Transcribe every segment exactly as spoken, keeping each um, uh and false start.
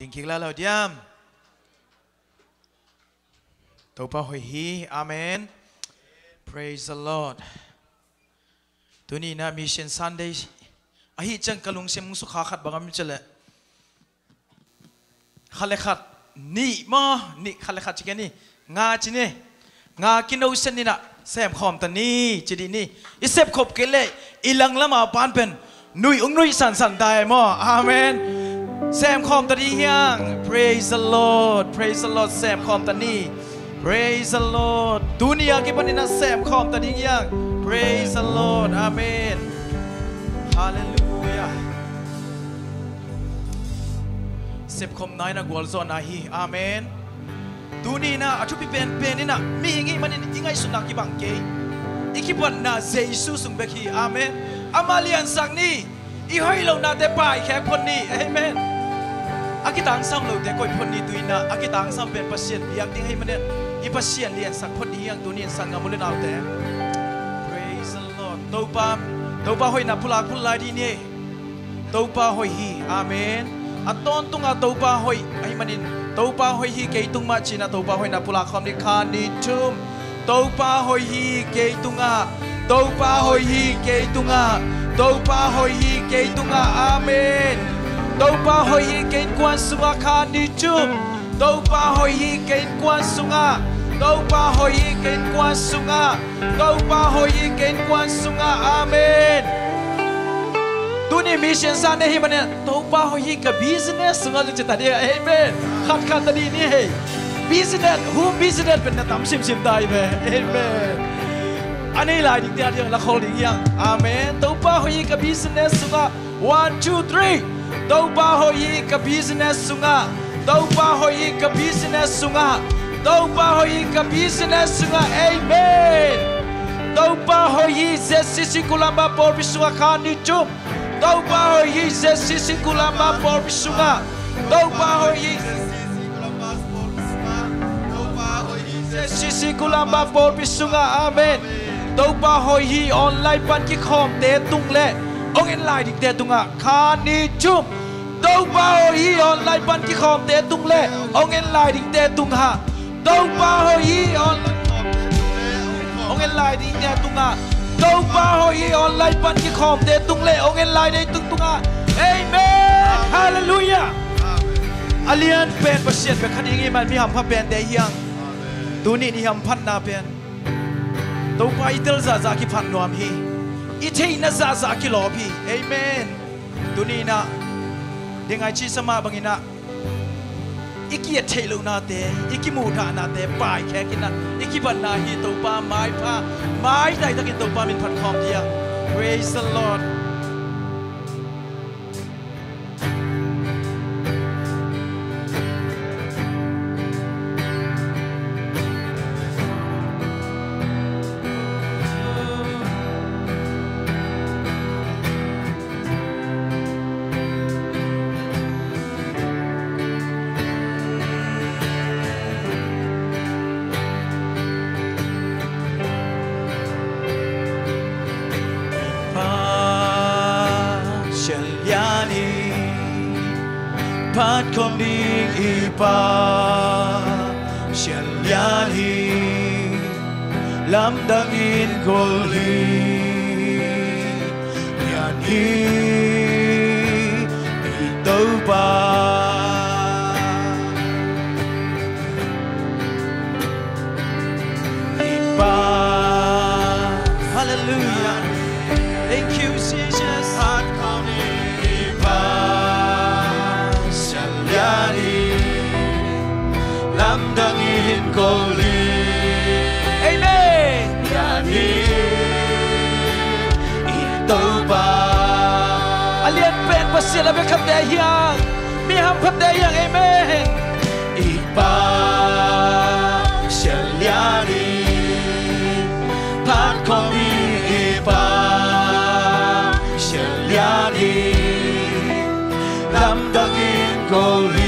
Tingkik la lo diam. Topa hoi hi. Amen. Praise the Lord. Tuni na Mission Sunday. Ahi chang kalung sem musu khakat bangam chale. Khalekhat ni mo ni khalekhat chikani nga chine nga kino senina sem khom tani chidi ni isep khop kele ilang lama pan pen nui ung nui san san dai mo. Amen. Sem khom tani yang. Praise the Lord. Praise the Lord. Sem khom tani. Praise the Lord. Dunia ki panina sem khom tani yang. Praise the Lord. Amen. Hallelujah. Sep khom nai na gwal zon na hi. Amen. Duni na atu pi pen pen ni na mi ingi manin ingai sunak ki bangke. Ikipan na Jesu sung beki. Amen. Amalian sang ni i hoi lo na te pai khek pon ni. Amen. Akitang sang lo te koi pon ni tuina akitang sang pen pasien biak ding hai manen i pasien lian sak pon ni yang dunia sang ngamulen au te. Praise the Lord. Topa topa hoi na pulak pulai di ni. Topa hoi hi. Amen. Aton tunga topa hoi ai manin topa hoi hi ke tung ma china topa hoi na pulak khom ni khan ni tum. Topa hoi hi ke tunga. Topa hoi hi ke tunga. Topa hoi hi ke tunga. Amen. Topa hoi hi ke kwan sunga khan ni tum. Topa hoi hi ke kwan sunga. Topa hoi hi ke kwan sunga. Topa hoi hi ke kwan sunga. Amen. Tuni mission sana hi mana topa hoi hi ka business sunga lu cita dia. Amen. Khat khat tadi ni hey. Business who business pen tam sim sim dai be. Amen. Ani lai dik dia dia la khol ding yang. Amen. Topa hoi hi ka business sunga. One two three. Topa hoi hi ka business sunga. Topa hoi hi ka business sunga. Topa hoi hi ka business sunga. Amen. Topa hoi hi se sisi kulamba por bisunga khan ni chum. Topa hoi hi se sisi kulamba por bisunga. Topa hoi hi sisi kulamba por bisunga. Amen. Topa hoi hi online pan ki khom te tung le ong en lai dik te tunga khan ni chum. Topa hoi hi online pan ki khom te tung le ong en lai dik te tung ha. Topa hoi hi online ong en lai dik te tunga. Topa hoi hi online pan ki khom te tung le ong en lai dei tung tunga. Amen. Hallelujah. Alian pen pasien pe khadingi man mi ham pha pen de yang. Tuni ni ham phat na pen. Topa itel za za ki phan nuam hi. Ithei na za za ki lo hi. Amen. Tuni na dengai chi sama bangina. Iki thelo na te, iki mu tha na te pai khe kina. Iki ban na hi topa mai pha. Mai dai ta ki topa min phat khom dia. Praise the Lord. Pat kom ding ipa sian lian hi lam dang in gol hi lian hi i tau pa ipa. Hallelujah. Thank you Jesus. Pat kom ding ipa lam dang in koli. Amen. Yani ito ba alian pen pasila be khat de yang mi ham phat de yang. Amen. Ipa sialyani pat komi ipa sialyani lam dang in koli.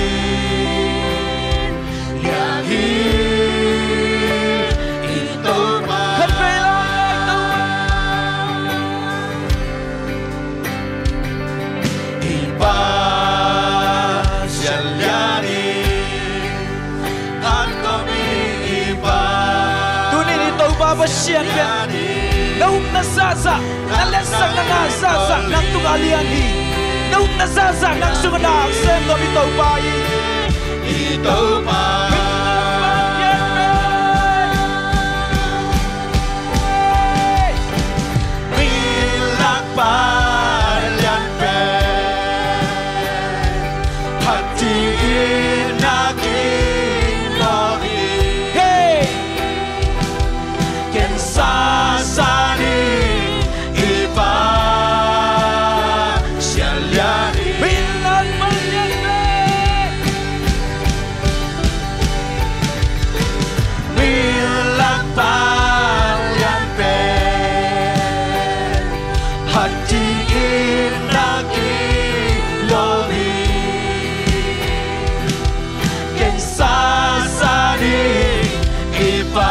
Ipa sialyani Sian ben nahum na zaza na lesang na nga zaza nang tungalian hi nahum na zaza nang sunganak sem no bitaw pa hi bitaw pa milak pa lian pe hati nagi lohi Sasani iba syaliani bilang menyebe bilang palian pe hati inagi lohi ken sasani iba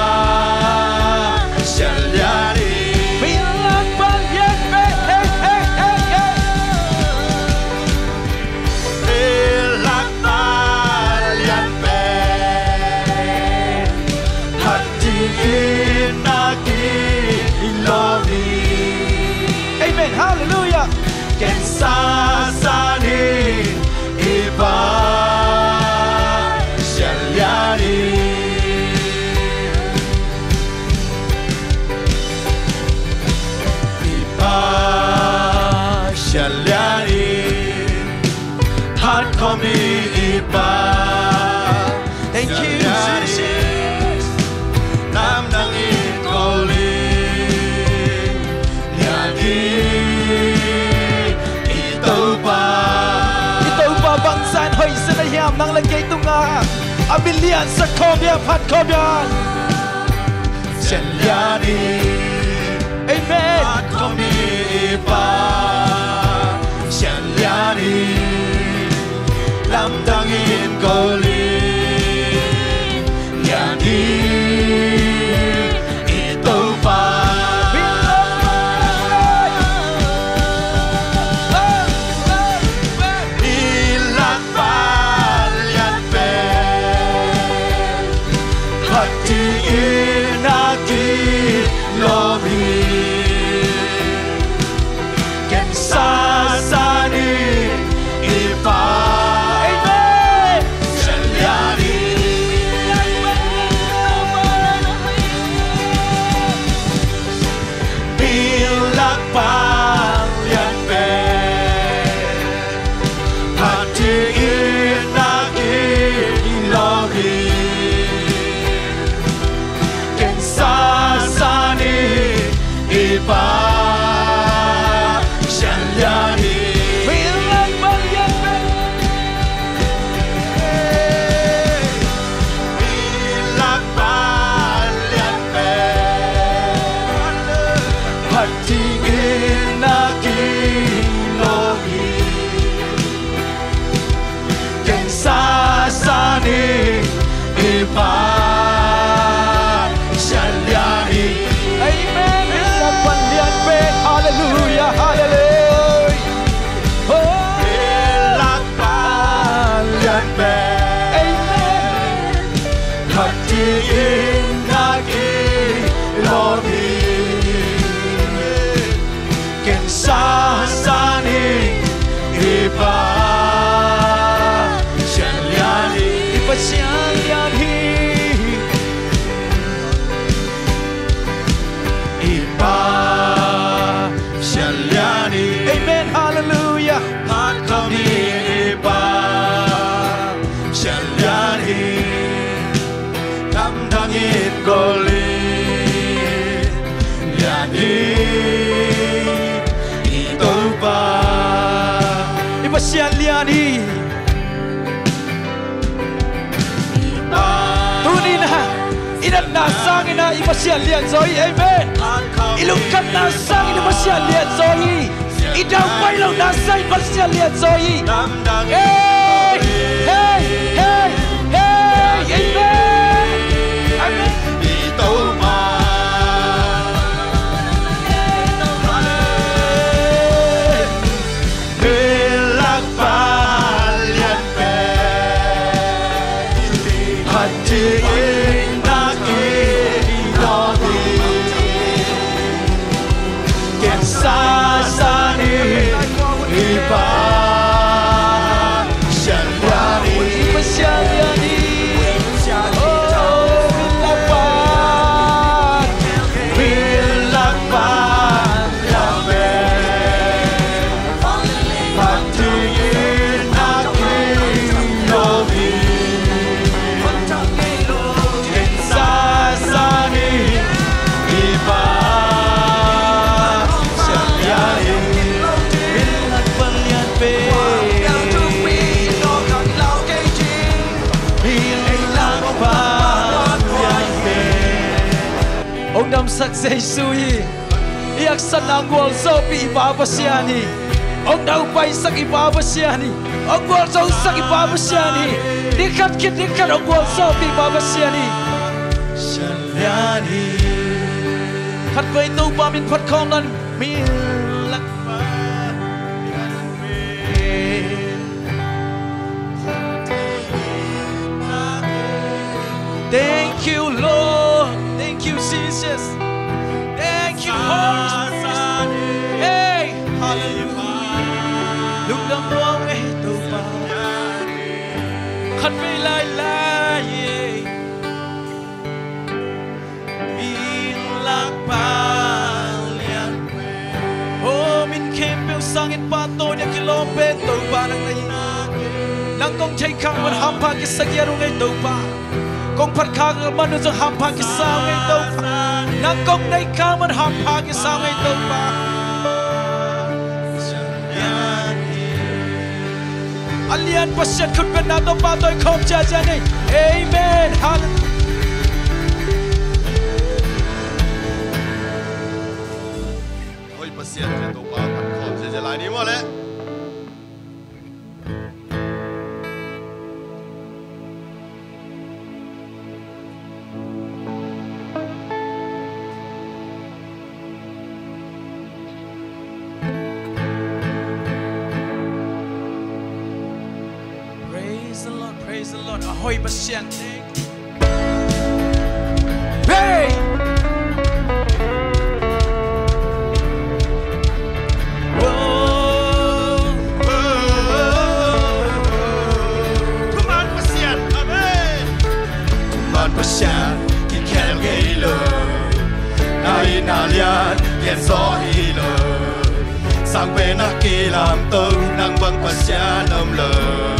Hallelujah. Ken sasani iba syaliani iba syaliani hat kami iba. Thank you Jesus. Nam nangin koli Bangsan hoy sa nayam ng lagay tunga abilian sa kobya pat kobyan Syaliani Amen Pat komi iba Syaliani lamdangin koli Yani ito pa Hallelujah, hallelujah. Oh, amen. Hati nagi lohi ken sasani iba syaliani iba syaliani iba Amen, hallelujah. Hat kami iba syaliani damdangin golin yani ito ba iba syaliani iba tunin na inan nasang ina iba syalian zoi amen ilungkat nasang ina iba syalian zoi Idang pailaw nasay pasya liat zoi. Hey, hey, hey, hey, amen, amen. Ito ma, bilang palian pe, Ông nằm sắc Giêsu hi, iak san ang wal so pi iba basiani. Ông đau bay sắc iba basiani. Ông wal so sắc iba basiani. Đi khát kít đi khát ông wal so pi iba basiani. Shaliani. Khát vây tu ba min phát con nan mi lắc ba. Thank you, Lord. Thank you, Jesus. Thank you, Holy Spirit. Hey, hallelujah. Lúc đâm loang ấy đâu ba. Khát vây lại lại. Min lắc ba lian. Oh, min kem bel sang in pa to dia kilo pe đâu ba nang nay. Nang kong chay kang man hampa ki sagyaro ngay đâu ba. Kong phát khang man nó ham phang cái sao ngay đâu pa nang kong nay ka man ham phang cái sao ngay đâu pa alian pasyan khut ben na to pa toy khom cha cha nei amen hallelujah. Ôi pasyan cha to pa pat khom cha cha lai ni mo le. Praise the Lord. Ahoy pasyan. Hey! Come on pasyan. Amen. Come on pasyan. Ki khem gay lo. Nai na lian yen so hi lo. Sang pe na ki lam to nang bang pasyan om lo.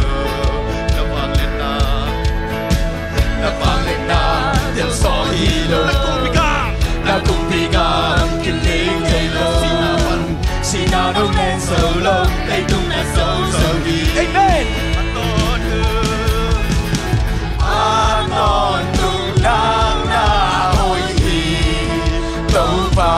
Del sol hilo na kumpigang na kumpigang kiling hilo sinawan sinanong nen solo ay tung na so so hi Amen. aton aton tung nang na hoi hi tâu ba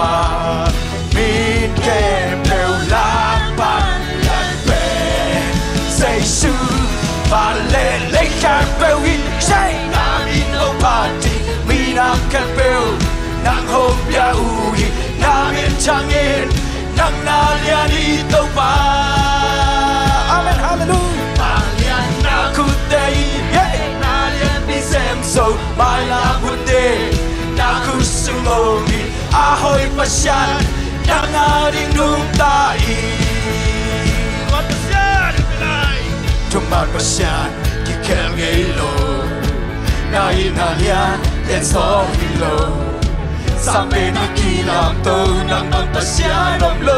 min kem đều lạc ban lan về say su và lệ lấy khăn bèo hi say party mi nam kan bel nang hom ya uhi na min changin nang na lian i to pa Amen hallelujah. pa lian na ku dei na lian bi sem so mai la ku de na ku sungomi ahoy pasyan nang na ding nung ta i wat pasyan pilai tumat pasyan ki kel gay lo nai na lian yen so hilo sang bên na ki lam to nang bang pasyan om lo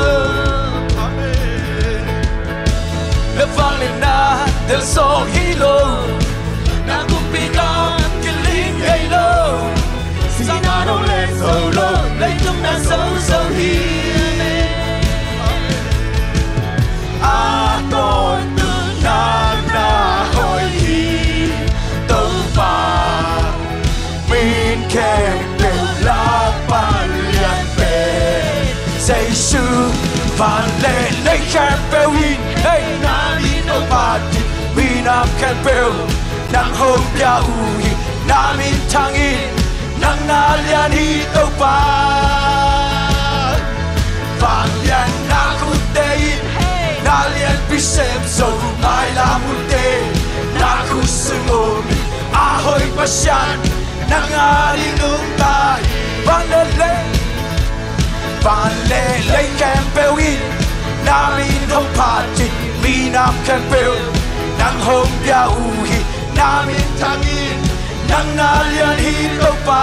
le vang lên na del so hilo na kumpigang kiling gay lo sang na no lên solo lấy tung na so so hi a ton tu na na hoi hi tâu ba min kem đều lạc ban lian về dây sư van lệ lấy khem bèo hin hey na mi no party mi nam khem bèo nang hôm ya u hi na min thang in nang na lian hi tâu ba van lian na ku te na lian bi sem so mai la mu te na ku sungo ahoy ngà đi nung ta van lê lê van lê lê kem bèo in na min hong pa chi mi nam kem bèo nang hong bia u hi na min thang in nang na lian hi to pa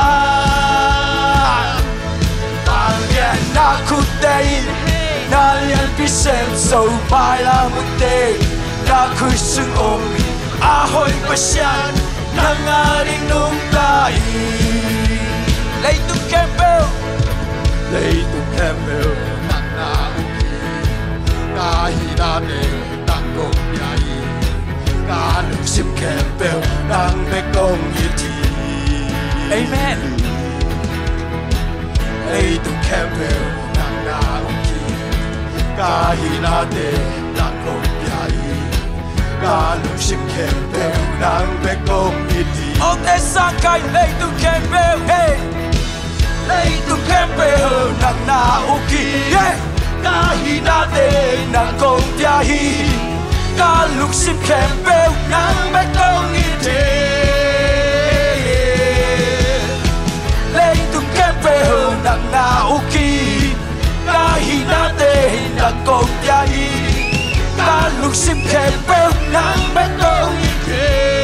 van lê na khu tây na lian pi sem so mai la mu te na khu sung om a hoi pa sian nang a ding nung ta lấy tung kem bèo lấy tung kem bèo nang na u ki na hi na ne nang gong ya hi na lu sim kem bèo nang be gong yi ti amen lấy tung kem bèo nang na u ki na hi na ne nang gong ya hi na lu sim kem bèo nang be gong yi ti ông te sang kai lấy tung kem bèo hey lấy tung kem bèo nang na u ki yeah na hi na te nang gong ya hi na lu sim kem bèo nang be gong yi ti lấy tung kem bèo nang na u ki na hi na te nang gong ya hi na lu sim kem bèo nang be gong yi ti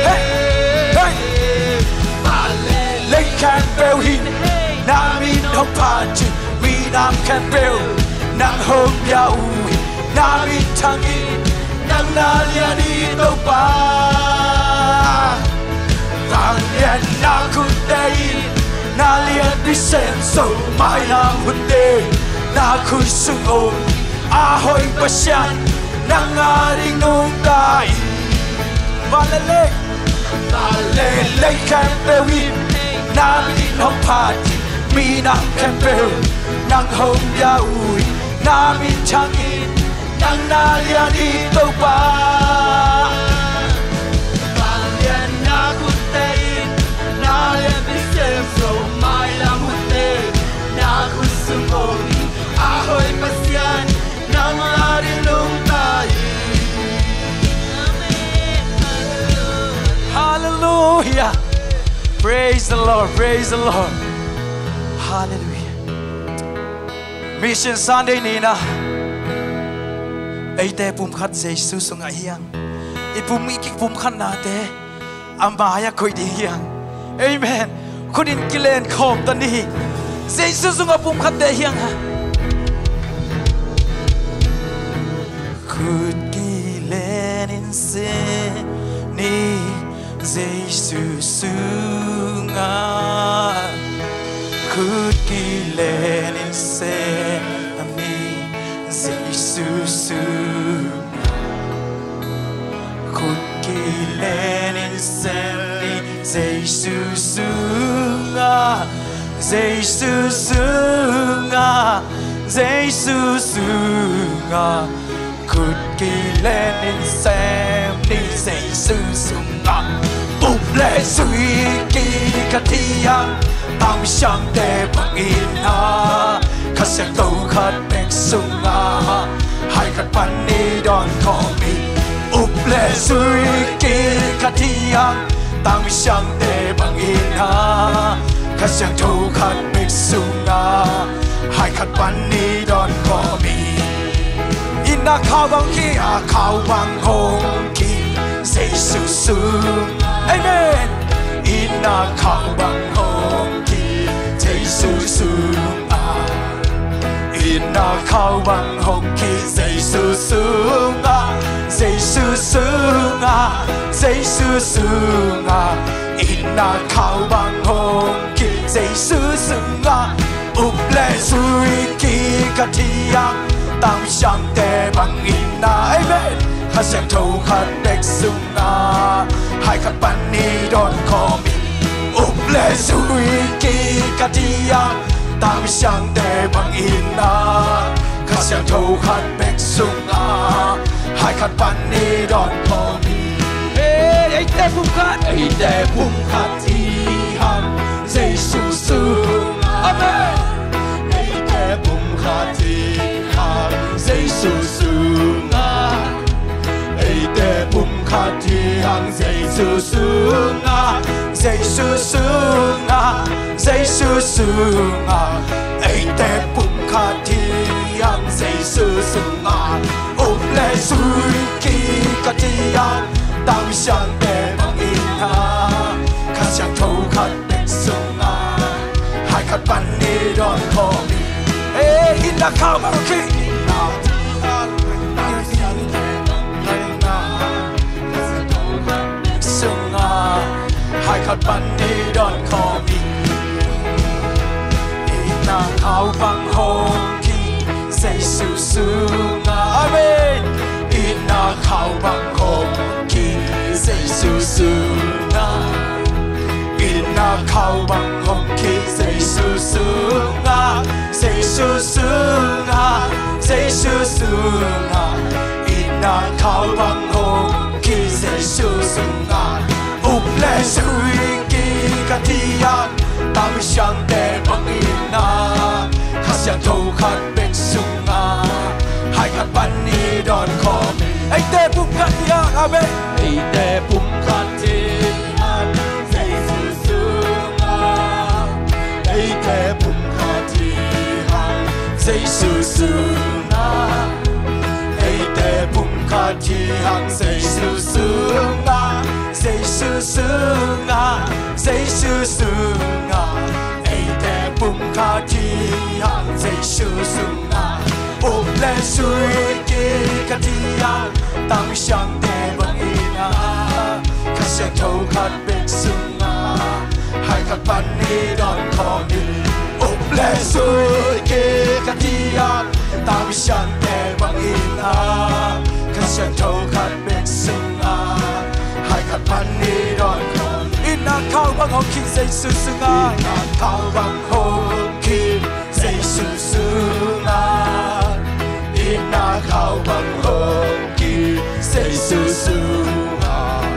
lấy kem bèo hi na min hong pa chi mi nam kem bèo nang hong ya u na min thang in nang na lian đi đâu pa vàng lian na khu tây na lian đi xem sâu mai nam hun đê na khu sung ôm a hoi pa sian nang a ding nung tai va lê lê va lê lê kem bèo in na min hong pa chi mi nam kem bèo nang hong ya u na min thang in nang na lian đi đâu pa vàng lian na khu tây na lian đi xem sâu mai lam hun đê na khu sung ôm a hoi pa sian nang a ding nung tai hallelujah praise the Lord praise the Lord hallelujah mission Sunday ni na ai te pum khat Jesus sung a hiang i pum i ki pum khan na te amaya khoi di hiang amen khunin kilen khom ta ni Jesus sung a pum khat te hiang ha khut kilen in se ni Jesus sung a khut kilen in se ni Jesus sung khut kilen in se ni Jesus sung a Jesus sung a Jesus sung a khut kilen in se ni Jesus sung a bục lệ suy kỳ cả thi yang tam sang te bằng in ha khát sẽ cầu khát bek sung a hai khát pan ni don call me bục lệ suy kỳ cả thi yang tam sang te bằng in ha khát sẽ cầu khát bek sung a hai khát pan ni don call me in na khao bằng khi a khao bằng hong ki Jesus sung amen ina khao bằng hong ki Jesus sung a ina khao bằng hong ki Jesus sung a Jesus sung a Jesus sung a ina khao bằng hong ki Jesus sung a up le sui ki ka thiang tam sang te bằng ina amen khát sang thâu khát bek sung a hai khát pan ni don call me up le sui ki ka thiang tam sang te bằng ina khát sang thâu khát bek sung a hai khát pan ni don call me hey ai te pum khát ai te pum khát thi hằng Jesus sung amen ai te pum khát thi hằng Jesus sung a te bum khát thi hằng Jesus sung a Jesus sung a sunga ai te pum khati yang Giêsu sunga ôm le sui ki katian tam sang te bang ina kha sang thâu khat bek sunga hai khat pan ni don kho mi e ina khao ma ki na hai khát ban đi đón kho mi ina khao bang hong ki Giêsu sunga amen ina khao bang hong ki Giêsu sunga ina khao bang hong ki Giêsu sunga Giêsu sunga Giêsu sunga ina khao bang hong ki Giêsu sunga úp lệ suy kỳ cả thiên tam sang te bang ina khát sang thâu khát bek sunga hai khát ban ni đón kho ai te bum khát thiên amen ai te bum khát thiên Giêsu sunga ai te bum khát thiên Giêsu sunga ai te bum khát thiên Giêsu sunga Giêsu sunga Giêsu sunga ai te bum kha thi hang Giêsu sunga ôm le suy ki ka thi hang tam sang te bang ina kha sang thâu khat bek sunga hai khat pan ni don kho mi ôm le suy ki ka thi hang tam sang te bang ina kha sang thâu khat bek sunga hai khát ban ni đón con ina khao bang hong ki Giêsu sunga ina khao bang hong ki Giêsu sunga ina khao bang hong ki Giêsu sunga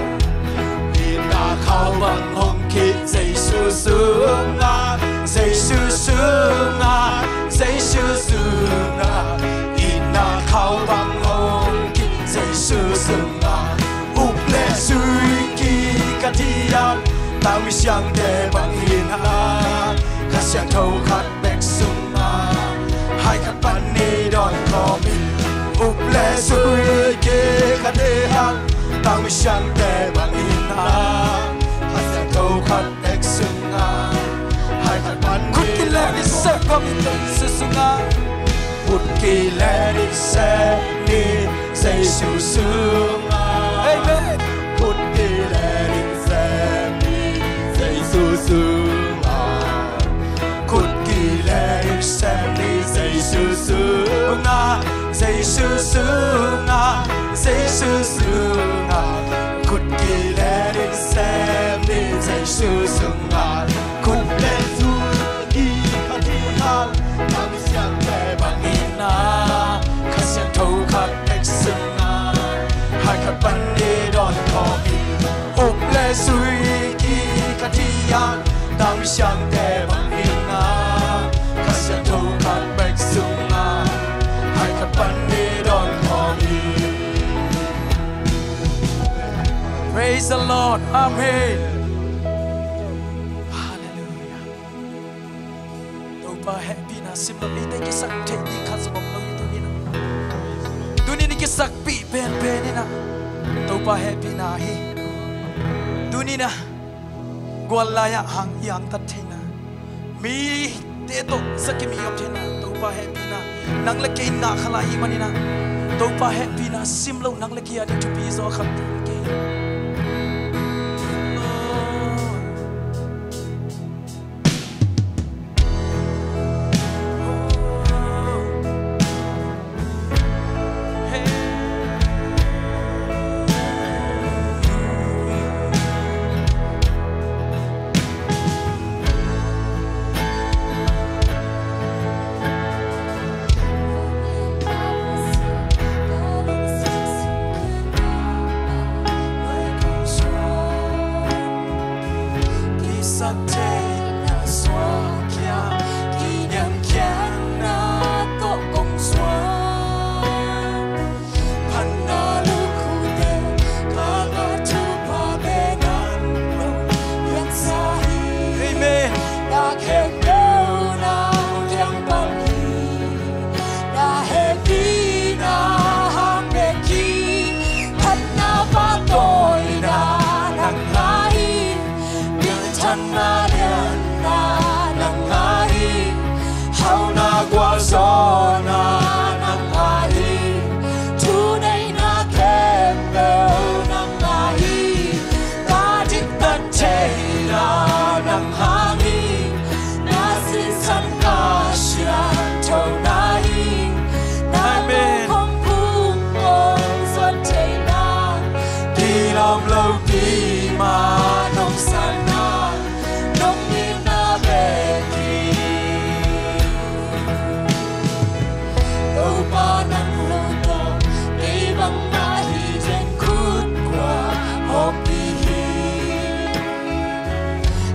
ina khao bang hong ki Giêsu sunga Giêsu sunga Giêsu sunga ina khao bang hong ki Giêsu sunga úp lệ suy kỳ cả thiên tam sang te bang ina khát sang thâu khát bek sunga hai khát ban ni đón kho mi úp lệ suy kỳ cả thiên tam sang te bang ina khát sang thâu khát bek sunga hai khát ban ni đón kho mi Giêsu sunga út kỳ lệ đi se ni Giêsu sunga amen út kỳ lệ đi se ni Giêsu sunga út kỳ lệ đi se ni Giêsu sunga Giêsu sunga Giêsu sunga út kỳ lệ đi se ni Giêsu sunga út lệ du kỳ ka thi hang tam sang te bang ina kha sang thâu khat bek sunga hai khát ban ni đón kho mi úp lệ suy kỳ cả thiên tam sang te bang ina kha sang thâu khát bek sunga hai khát ban ni đón kho mi Praise the Lord amen hallelujah đâu ba happy na sim lo ite ki sak the ni kha zom lo tu ni na tu ni ni ki sak pi pen pen ni na đâu ba happy na hi tu ni na gwal la ya hang yang tat the na mi te to sakki mi yom the na đâu ba happy na nang la ke na khala i mani na đâu ba happy na sim lo nang la ki ya to bi zo khat ke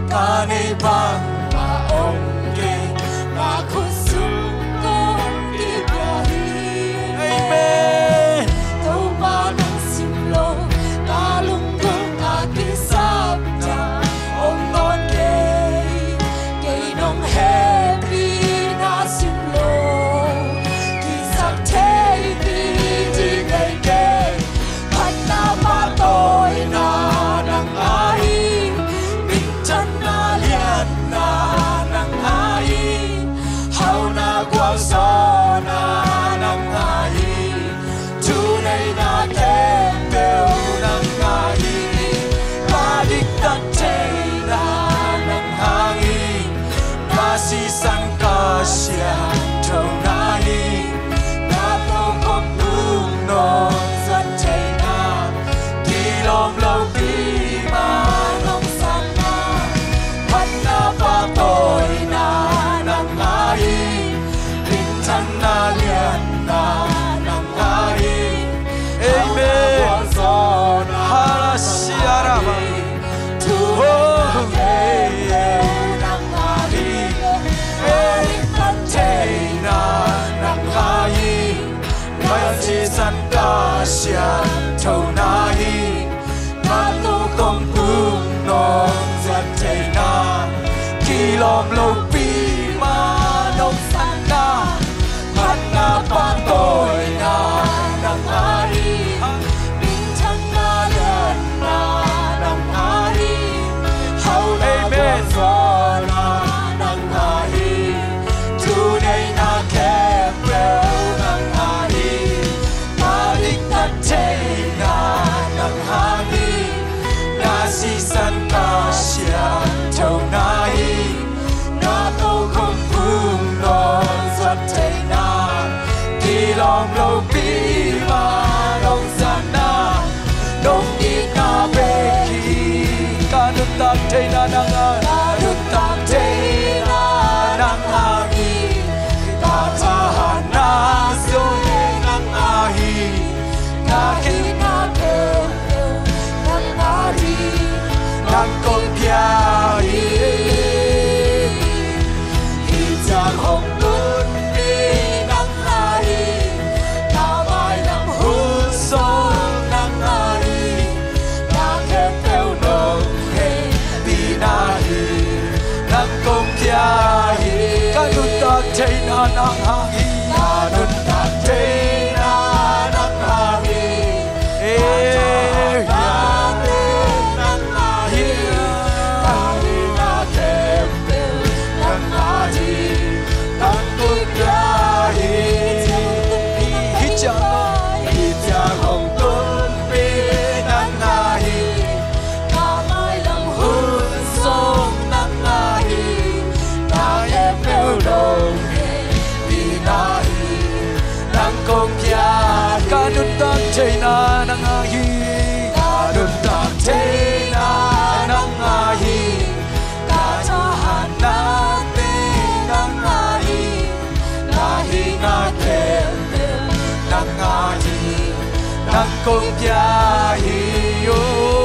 ngani bang maong ke makusung kong ibrahi amen tau manang simlo kalungkong akisabta ong non ke kay nong happy na simlo kisak tay di di kay kay pat na patoy na nang ai bình chân na lian na nang ai hao na quang gió na nang ai chu này na thêm bèo nang ai ba đích tận chạy na nang ai ba si sang ca sia thâu nai na lâu không đúng non dẫn chạy na kỳ lòng lâu kỳ mà nông san na bắt na ba tôi na nang ai bình chân na liền na nang ai amen harasiarama tu hey nang ai bình chân na nang ai mai chỉ san ca sia thâu nai na tu công cung non giật chạy na kỳ lom lâu pi ma nông san na bắt na ba tôi na nang ai bình chân na liền na nang ai hao na bên gió na nang ai chu này na kẹp bèo nang ai ba đích tận chạy na nang ai na si san ca sia thâu nai na tô không phung non giật chạy na kỳ lòng lâu pi ma nông san na nông đi na bê khi ca nước ta chạy na nang ai ca nước ta chạy na nang ai ca cha na rồi nang ai na khi na kêu nang ai nang công pia hi chang hồng tuấn đi nang ai ta mai làm hôn sông nang ai na kẹp theo nông he vì na hi nang công pia hi ca nút ta chạy na nang ai ca nút ta chạy na nang ai eh nang ai ai na kẹp nang ai nang công pia hi hi chang hi chang hồng tuấn pi nang ai ta mai làm hôn sông nang ai ta em theo đồng vì na hi nang công pia ca nút ta chạy na nang ai ca nút ta chạy na nang ai ca cha han na te nang ai na hi na kẹp nang ai nang công pia hi yo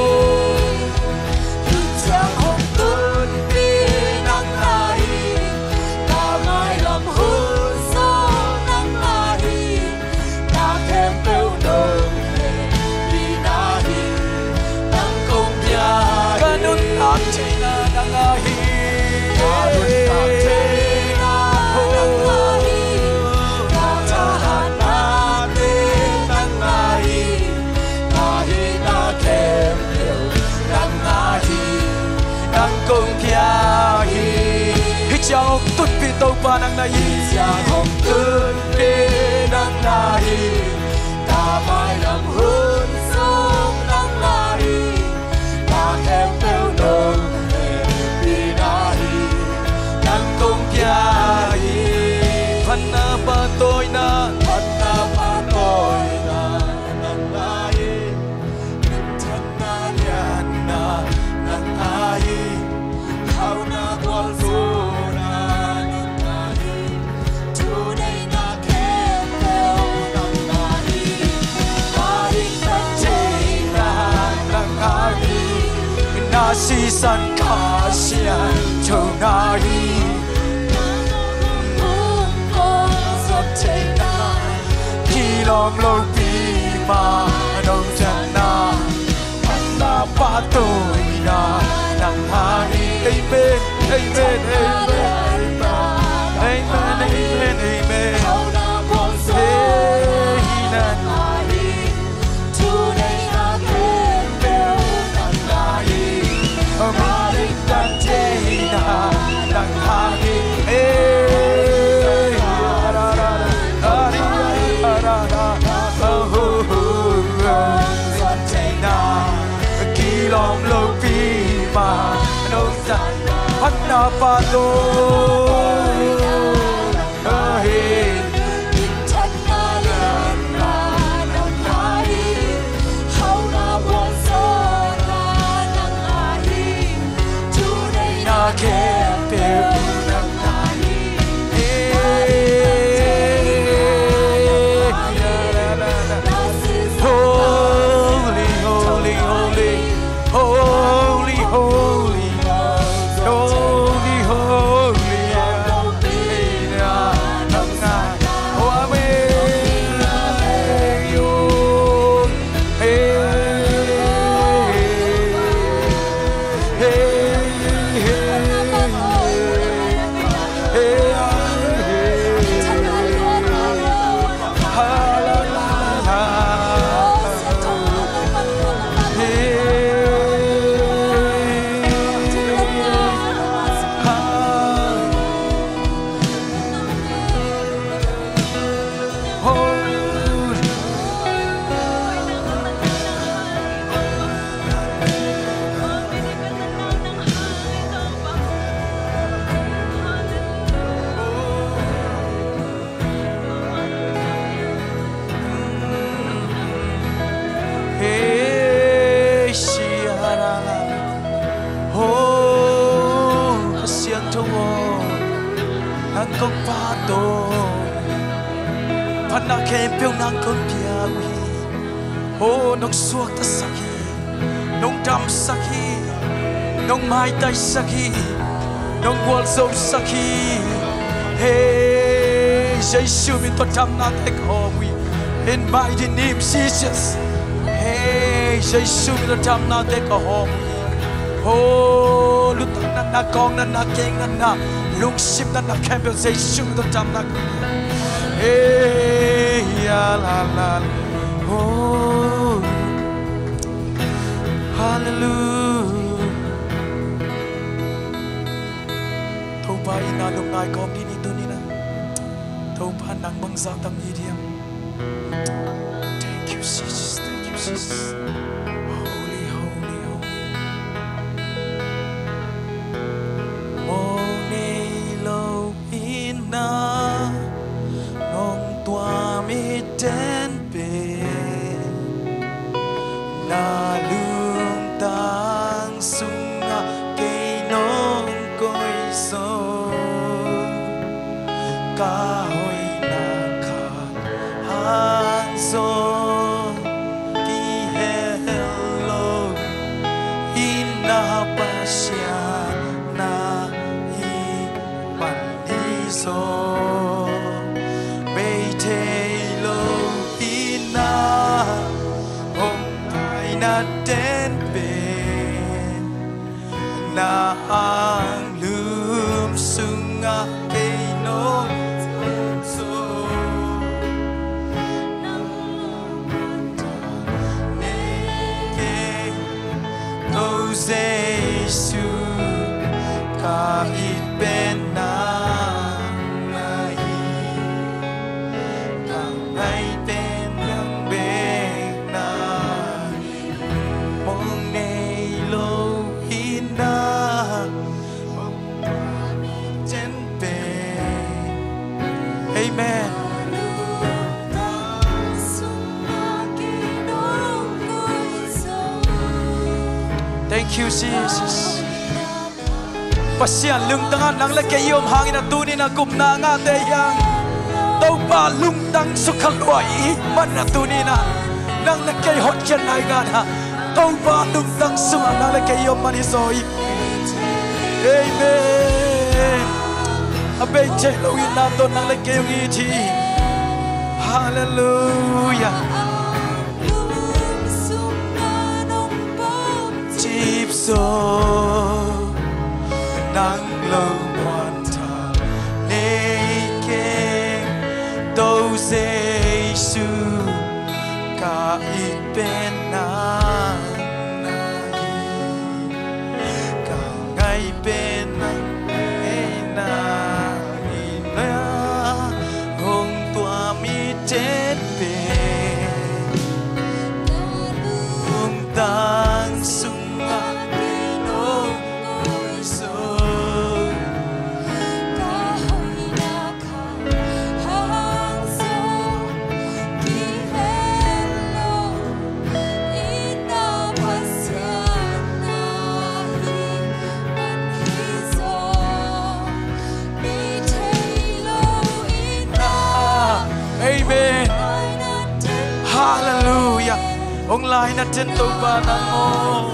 hi chang hồng tuấn đi nang ai ta mai làm hôn sông nang ai na kẹp bèo đồng vì na hi nang công pia ca nút ta chạy na nang ai ca nút ta chạy na nang ai ca cha han na te nang ai na hi na kẹp bèo nang ai nang công pia hi hi chang hồng tuấn pi tàu pa nang ai chang hồng tuấn pi nang ai ta mai làm hôn sông nang ai ta kẹp bèo đồng vì na hi nang công pia hi phan na ba tôi na phan na ba tôi na nang ai bình chân na lian na nang ai hao na quang gió na nang ai chu na si san ka sia cho na hi khi lom lo pi ma nong chan na na pa tôi na nang ha hi amen amen amen amen amen amen na pa to Saki, nong wal so saki, hey, Jesus mi to tam na tek homi, in mighty name Jesus, hey, Jesus mi to tam na tek homi, oh, lutak na na kong na na keng na na, lung ship na na campbell, Jesus mi to tam na, hey, ya la la, oh, hallelujah. Và ina lúc này có đi đi tu ni na, thâu pan nang bang sa tam hi diam. Thank you Jesus, thank you Jesus. Holy, holy, holy. Mong ni lo ina, nong tua mi ten pe, na lung tang sunga kay nong koi so. Kahoy na kahanson ki hello inapasya na imaniso beitelo ina hong kai na tenpen na ang lum sunga kay nong Giêsu kahit penangai kahit penang na mong nailohin na tenpe. Amen. Thank you, Jesus. Pasian lung tangan nang lekayom hangin at tunin na kumna nga tayang tau pa lung tang sukalwai man na tunin na nang lekay hot yan ay nga na tàu ba lung tăng sung nang le ke yom mani soi amen abe che lo ina to nang le ke yom i thi hallelujah chip so nang lo quan tha nei ke đâu Giêsu cả ít bên na cả ngày bên na na hồng tua mi chết về hồng tăng sung ma nô ngồi rồi cả hồi na khang hang sâu kỳ hello ina pasiana hi man hi zo mi thaylo ina amen hallelujah ông lai na trên tàu ba na ngô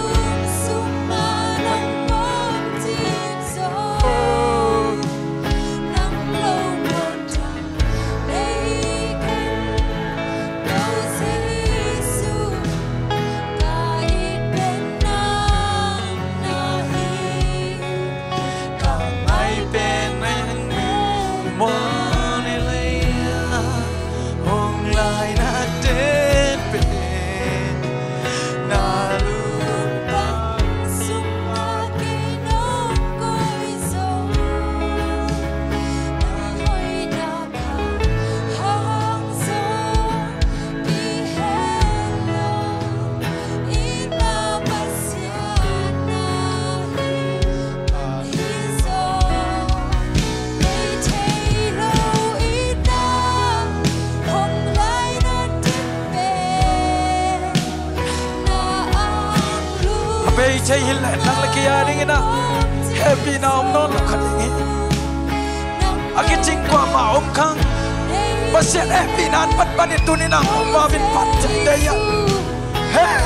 chơi hiện lại năng là kia đi nghe na happy nào ông non là khát nghe à cái chính qua mà ông khang và sẽ happy nan bắt bắt đi tu ni nào ông vào bên bắt chân đây à hey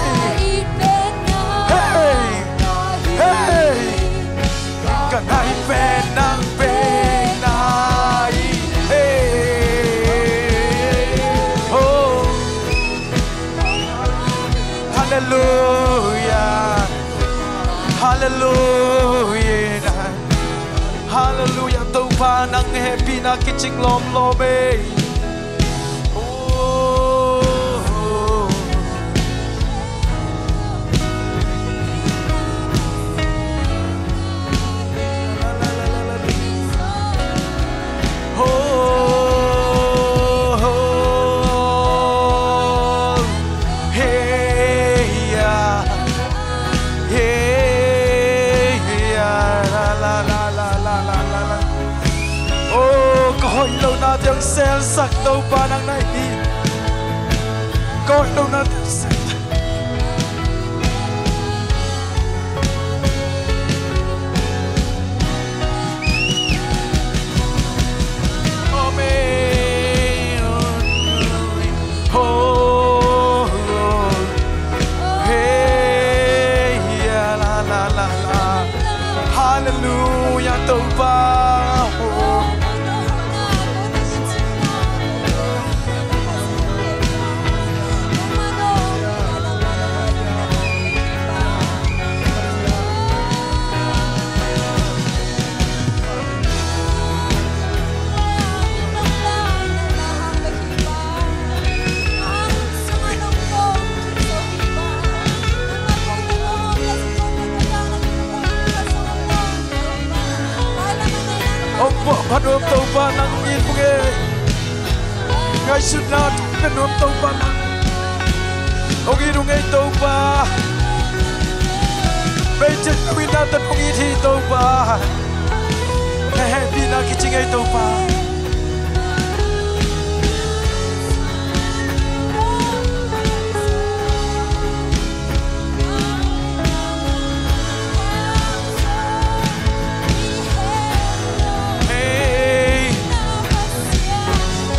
hey hey cả hai bên năng bên này hey oh hallelujah hallelujah hallelujah tàu ba nang happy na kiching lom lome lâu na tiếng xe sắc đâu ba năng này đi coi lâu na tiếng xe amen oh hey la la la la hallelujah tàu ba bắt ôm tàu ba nắng nhìn không nghe ngay suốt nào bên ôm tàu ba nắng ông đi đúng ngay tàu ba bây giờ tôi đã tận ông đi thi tàu ba ngày đi nào khi chỉ ngay tàu ba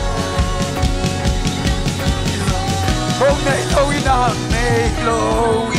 hôm nay tôi đã mê lối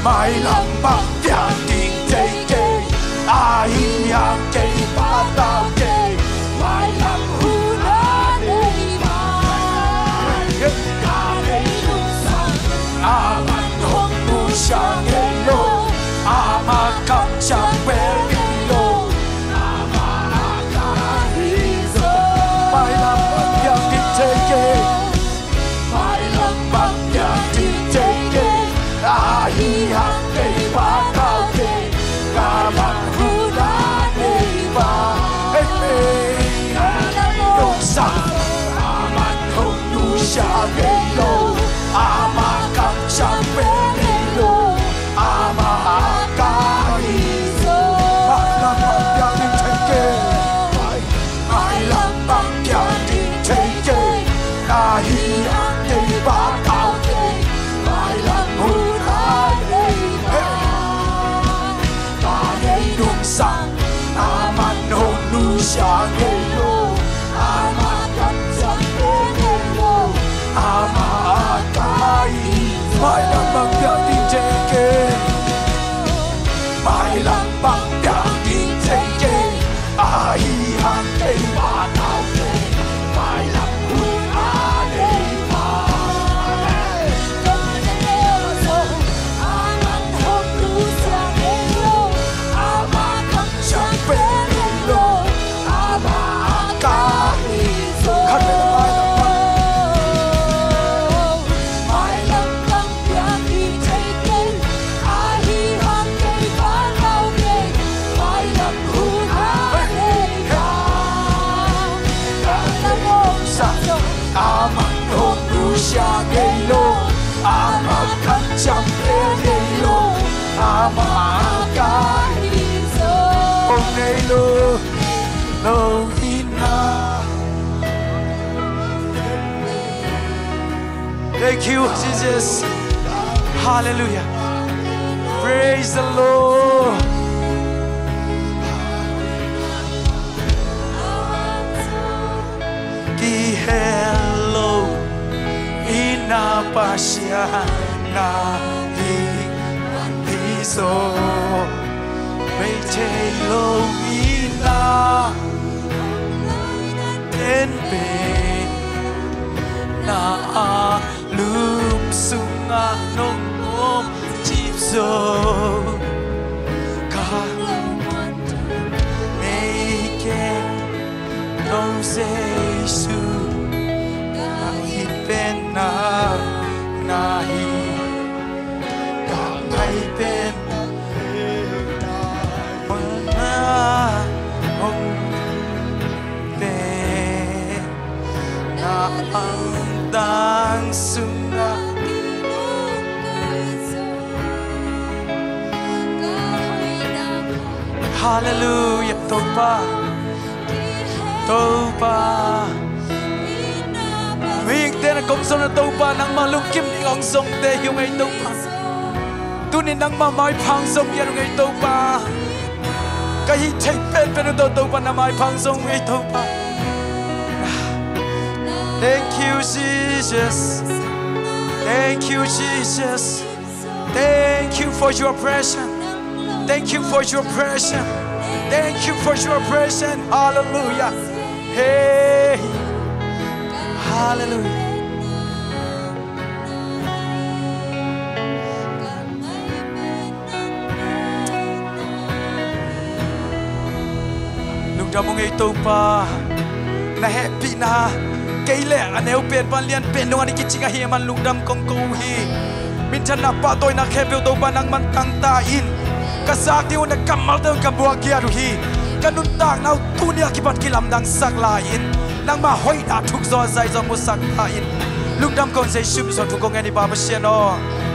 mai lắm bằng tiếng tiếng tê kê ai yang kê ba tao kê mai lắm hu na đây mai ca đây lúc sáng a man hong nu sang nghe lô a ma cầm chẳng về đi lô a ma ca đi rồi mai lắm bằng tiếng tiếng tê kê mai lắm bằng tiếng tiếng tê kê ai yang kê ba tao kê ca man hu na đây ba hey hey lúc sáng a man hong nu sang nghe lô a ma cầm chẳng về đi lô a ma ca đi rồi mai lắm bằng tiếng tiếng tê kê mai lắm bằng tiếng tiếng tê kê ai yang kê ba tao kê mai lắm hu na đây ta đây lúc sáng a man hong nu sang nghe lô a ma cầm chẳng về đi lô a ma ca đi mai lắm bằng tiếng tiếng tê kê mai lắm bằng tiếng tiếng tê kê ai yang kê ba tao kê mai lắm hu na đây ba chẳng về đi lô a ma ca đi khát về là mai lắm bằng mai lắm bằng tiếng tiếng tê kê ai yang kê ba tao kê mai lắm hu na đây ba lắm ôm sáng a man hong nu sang nghe lô a ma cầm chẳng về đi lô a ma ca đi hôm nay lô lô ina. Thank you, Jesus. Hallelujah. Praise the Lord. Ki hello ina pasya na hi hi so mei te lo ina ten be na a lum sunga nong om chip so ka make no say su ka hi pen na na hi ka ngai pen na hong pe na ang dang sunga Hallelujah. Toba Toba Mình tên là công sông là Toba nang ma lung kim ni ong sông te hiu ngay Toba tu ni nang ma mai phang sông ya ngay Toba cái hi take pen pen do Toba na mai phang sông ngay Toba. Thank you Jesus. Thank you Jesus. Thank you for your presence. Thank you for your presence. Thank you for your presence. Hallelujah. Hey. Hallelujah. Lúc đó mong ấy tôi pa na happy na cây lệ anh em bên ban liên bên đông anh đi chinh hi man lúc đam công câu hi min chân na pa tôi na khe biểu tôi ban năng man tăng ta in cái xác tiêu na cầm mal tôi cầm bua kia rồi hi cái nút tang nào tu nia khi bắt khi làm đang sắc la in năng mà hoi đã thuộc do dài do một sắc ta in lúc đam con dây sụp do thuộc con nghe đi ba bữa xe nó